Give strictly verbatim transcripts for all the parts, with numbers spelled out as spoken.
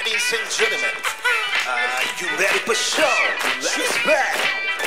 Ladies and gentlemen, are you ready for show? Let's back.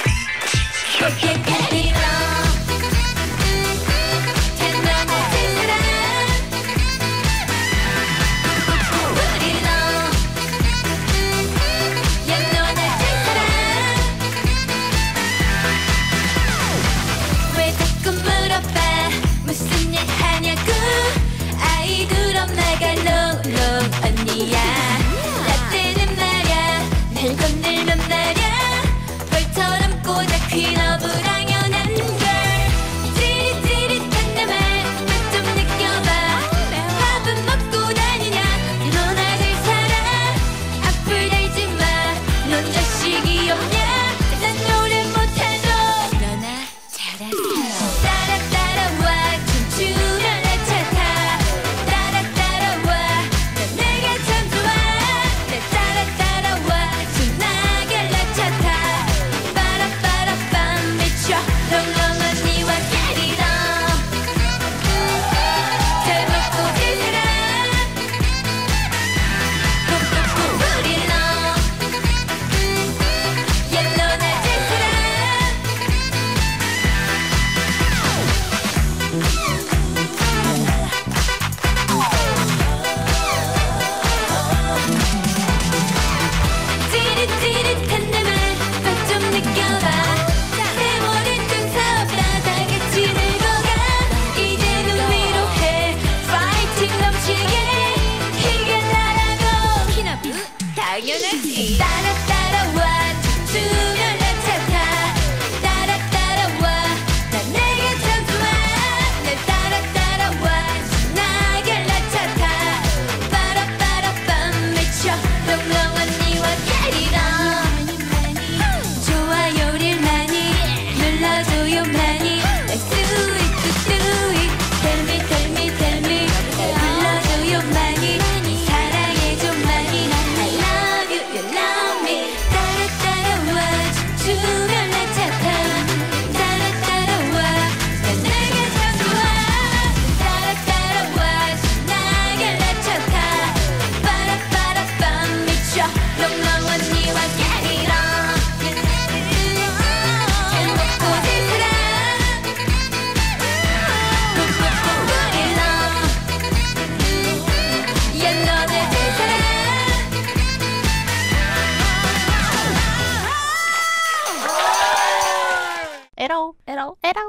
왜 자꾸 물어봐 무슨 일 하냐고 아이들 엄마가 롱롱 언니야 나 때는 말야 날 건들면 말야 벌처럼 꼬작 퀴너브 당연한 걸 찌릿찌릿한 내 말 좀 느껴봐 밥은 먹고 다니냐 너나들 살아 앞을 달지 마넌 자식이 없냐 난 노래 못해도 너나 잘하세요 따라 따라와 춤추면 내 차 타 따라 따라와 넌 내가 참 좋아 내 따라 따라와 신나게 내 차 타 빠라빠라빰 미쳐 롱롱 언니와 get it on 잘 먹고 잘 살아 푹푹푹 우린 너 야 너나 잘 살아 찌릿찌릿한 내 말 좀 느껴봐 세월은 좀 사없다 다 같이 늙어가 이제는 위로해 파이팅 넘치게 이게 나라고 키나비 당연하지 따라 따라와 춤추면 내 차 타 따라 따라와 난 내게 참 좋아 내 따라 따라와 신나게 내 차 타 빠라빠라빰 미쳐 롱롱 언니와 get it on 좋아요를 많이 눌러줘요 많이 Let's do it to do it Tell me tell me tell me 불러줘요 많이 사랑해줘 많이 I love you you love me 따라 따라와 춤추면 내 차 타 따라 따라와 난 내게 참 좋아 따라 따라와 신나게 내 차 타 빠라빠라빰 미쳐 롱롱 언니와 get it on 잘 먹고 잘 살아 푹푹푹 우린 너 야 너네 잘 살아 에러 에러 에러